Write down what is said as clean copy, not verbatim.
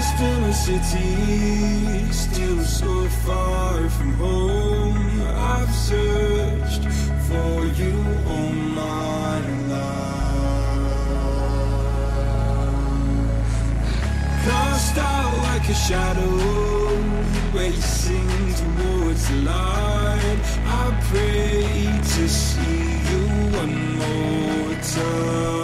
in a city, still so far from home. I've searched for you all my life. Cast out like a shadow, racing towards the light. I pray to see you one more time.